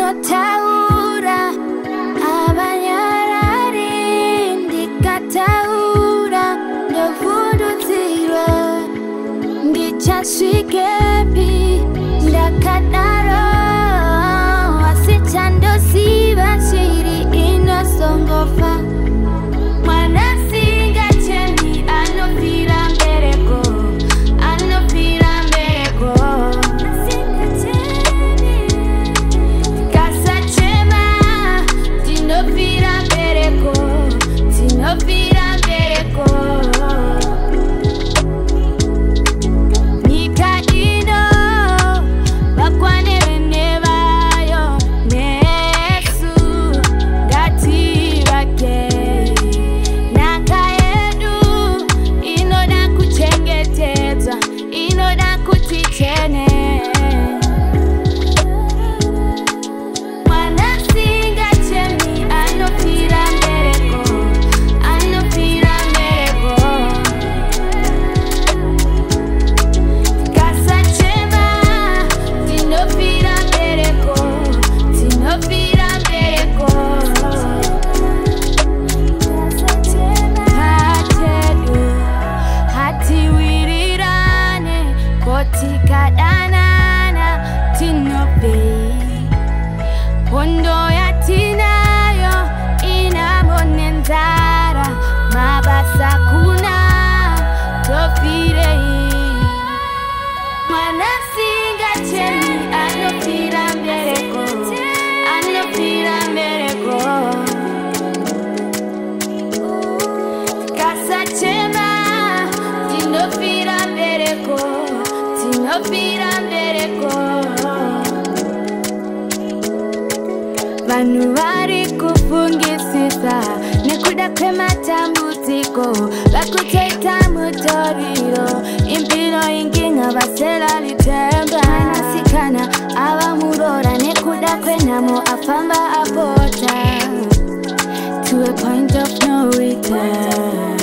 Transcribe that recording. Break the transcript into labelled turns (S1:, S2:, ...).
S1: Anotaura abanyarari ndikataura ndovhundudzirwa ndichasvikepi ndakadaro asi chandosiva shiri inosongofa. Mwanasikacheni anofira mbereko, anofira mbereko. Kasachema tinofira mbereko, tinofira mbereko. Nyika ino vakwane venevayo nesu ngativake. Nhaka yedu inoda kuchengetedzwa, inoda kuti chene. Mwanasikacheni anofira mbereko, anofira mbereko. Kasachema tinofira mbereko, tinofira mbereko. Hachedu hatiwirirane kotikadanana tinopei. Hondo yatinayo inamonenzara mabasa kuna tofirei. Mwanasikacheni anofira mbereko, anofira mbereko. Kasachema tinofira mbereko, tinofira mbereko. Vanhu vari kufungisisa nekuda kwematambudziko, vakutoita mutoriro, impino inginga vasera litemba. Mwanasikana ava murora nekuda kwenhamo afamba apota to a point of no return.